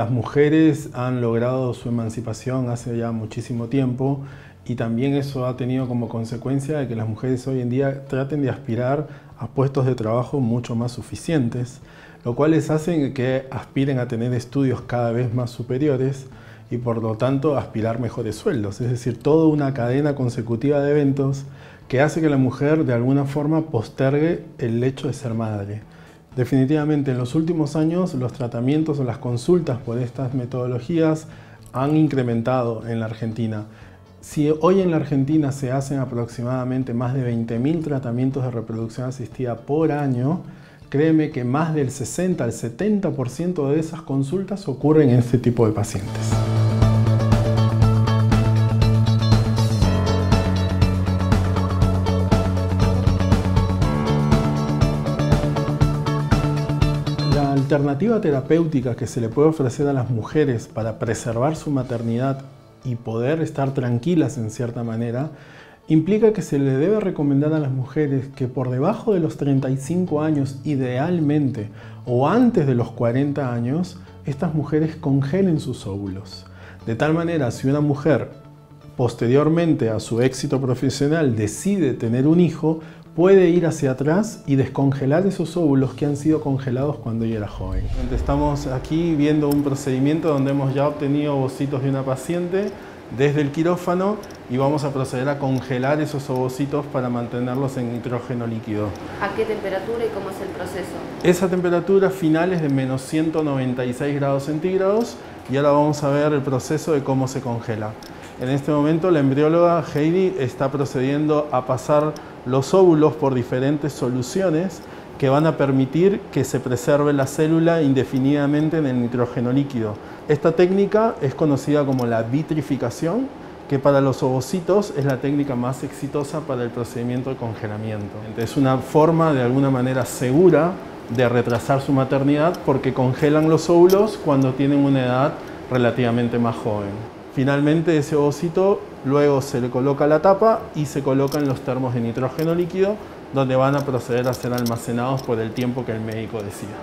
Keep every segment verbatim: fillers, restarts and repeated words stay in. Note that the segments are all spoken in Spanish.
las mujeres han logrado su emancipación hace ya muchísimo tiempo y también eso ha tenido como consecuencia de que las mujeres hoy en día traten de aspirar a puestos de trabajo mucho más suficientes, lo cual les hace que aspiren a tener estudios cada vez más superiores y por lo tanto aspirar mejores sueldos. Es decir, toda una cadena consecutiva de eventos que hace que la mujer de alguna forma postergue el hecho de ser madre. Definitivamente en los últimos años los tratamientos o las consultas por estas metodologías han incrementado en la Argentina. Si hoy en la Argentina se hacen aproximadamente más de veinte mil tratamientos de reproducción asistida por año, créeme que más del sesenta al setenta por ciento de esas consultas ocurren en este tipo de pacientes. La alternativa terapéutica que se le puede ofrecer a las mujeres para preservar su maternidad y poder estar tranquilas en cierta manera, implica que se le debe recomendar a las mujeres que por debajo de los treinta y cinco años, idealmente, o antes de los cuarenta años, estas mujeres congelen sus óvulos. De tal manera, si una mujer, posteriormente a su éxito profesional, decide tener un hijo, puede ir hacia atrás y descongelar esos óvulos que han sido congelados cuando ella era joven. Estamos aquí viendo un procedimiento donde hemos ya obtenido ovocitos de una paciente desde el quirófano y vamos a proceder a congelar esos ovocitos para mantenerlos en nitrógeno líquido. ¿A qué temperatura y cómo es el proceso? Esa temperatura final es de menos ciento noventa y seis grados centígrados y ahora vamos a ver el proceso de cómo se congela. En este momento la embrióloga Heidi está procediendo a pasar los óvulos por diferentes soluciones que van a permitir que se preserve la célula indefinidamente en el nitrógeno líquido. Esta técnica es conocida como la vitrificación, que para los ovocitos es la técnica más exitosa para el procedimiento de congelamiento. Es una forma de alguna manera segura de retrasar su maternidad porque congelan los óvulos cuando tienen una edad relativamente más joven. Finalmente ese ovocito luego se le coloca la tapa y se colocan los termos de nitrógeno líquido donde van a proceder a ser almacenados por el tiempo que el médico decida.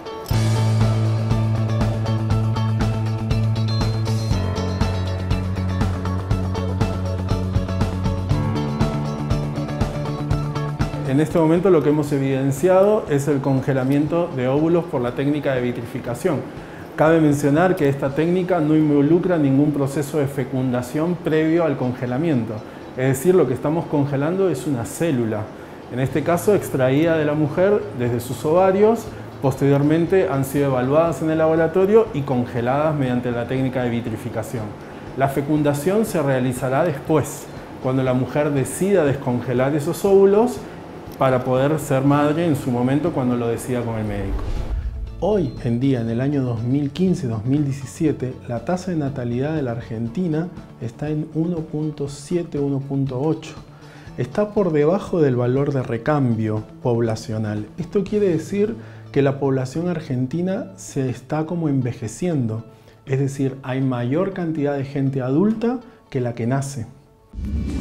En este momento lo que hemos evidenciado es el congelamiento de óvulos por la técnica de vitrificación. Cabe mencionar que esta técnica no involucra ningún proceso de fecundación previo al congelamiento. Es decir, lo que estamos congelando es una célula, en este caso extraída de la mujer desde sus ovarios, posteriormente han sido evaluadas en el laboratorio y congeladas mediante la técnica de vitrificación. La fecundación se realizará después, cuando la mujer decida descongelar esos óvulos para poder ser madre en su momento cuando lo decida con el médico. Hoy en día, en el año dos mil quince dos mil diecisiete, la tasa de natalidad de la Argentina está en uno punto siete a uno punto ocho. Está por debajo del valor de recambio poblacional. Esto quiere decir que la población argentina se está como envejeciendo. Es decir, hay mayor cantidad de gente adulta que la que nace.